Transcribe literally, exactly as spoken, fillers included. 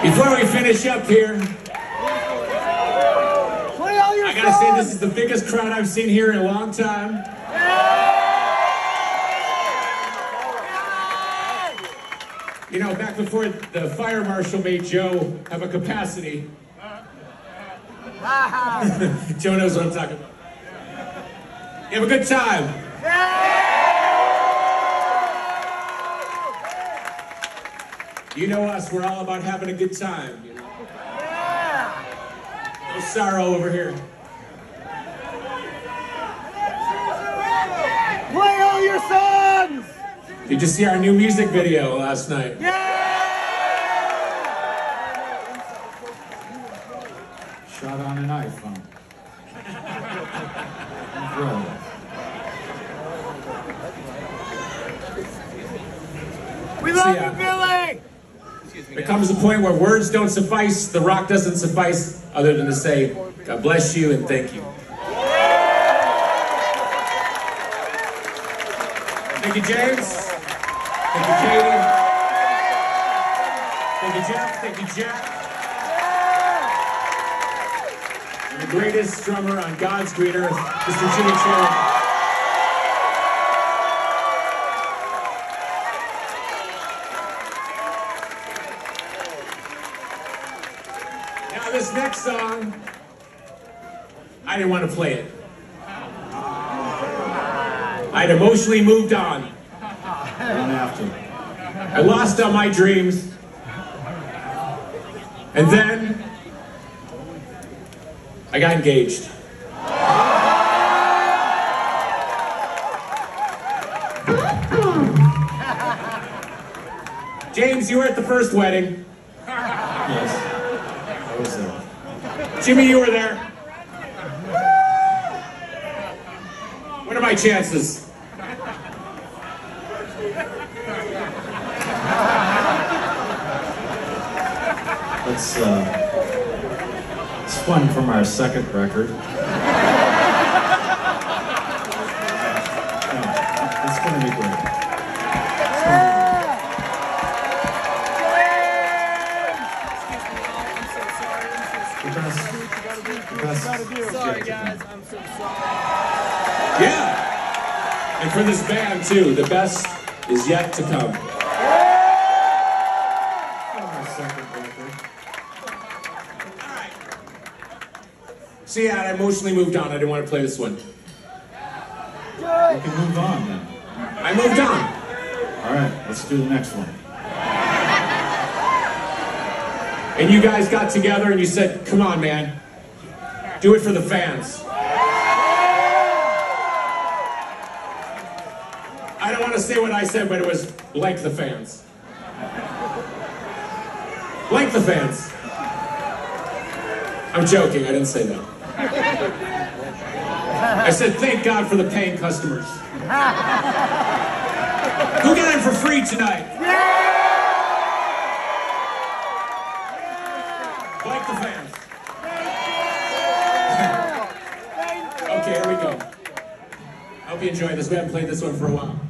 Before we finish up here, I gotta say this is the biggest crowd I've seen here in a long time. You know, back before the fire marshal made Joe have a capacity. Joe knows what I'm talking about. You have a good time. You know us, we're all about having a good time. You know? No sorrow over here. Play all your songs! Did you see our new music video last night? Yeah! Shot on an iPhone. Incredible. We love So, you, yeah. Billy! There comes a point where words don't suffice, the rock doesn't suffice, other than to say, God bless you and thank you. Thank you, James. Thank you, Katie. Thank you, Jeff. Thank you, Jack. And the greatest drummer on God's green earth, Mister Jimmy Cherry. Now this next song, I didn't want to play it. I'd emotionally moved on. You don't have to. I lost all my dreams. And then I got engaged. James, you were at the first wedding. Yes. I was there. Jimmy, you were there. What are my chances? Let's, uh, it's fun from our second record. No, it's gonna be great. The best, the best. Sorry, guys, I'm so sorry. Yeah. And for this band, too, the best is yet to come. From our second record. See, I emotionally moved on. I didn't want to play this one. We can move on then. I moved on. All right, let's do the next one. And you guys got together and you said, come on, man. Do it for the fans. I don't want to say what I said, but it was like the fans. Like the fans. I'm joking, I didn't say that. I said, thank God for the paying customers. Who got in for free tonight? Like the fans. Okay, here we go. I hope you enjoyed this. We haven't played this one for a while.